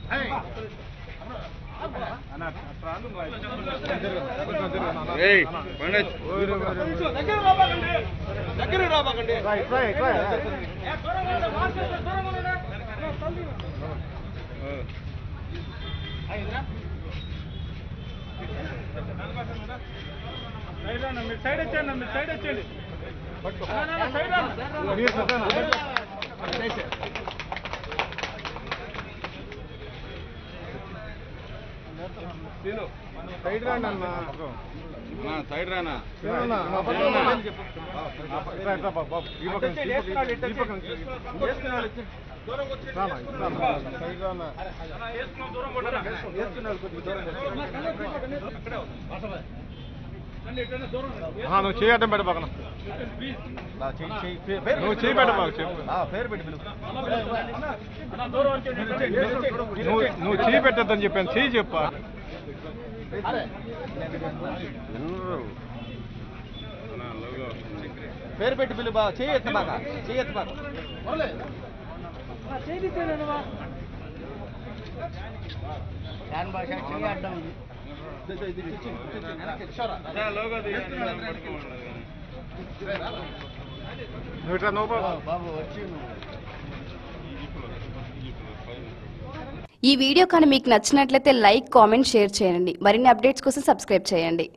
Side వచ్చేయండి side రాండి అన్న సైడ్ రానా నువ్వు చేయటం పెట్ట పక్కన నువ్వు చేయి పెట్ట పేరు పెట్టి నువ్వు చేయి పెట్టద్దని చెప్పాను చేయి చెప్పా పేరు పెట్టి పిలు బా చేయొచ్చు బాగా చేయొచ్చు బాగా ఈ వీడియో కానీ మీకు నచ్చినట్లయితే లైక్, కామెంట్, షేర్ చేయండి. మరిన్ని అప్డేట్స్ కోసం సబ్స్క్రైబ్ చేయండి.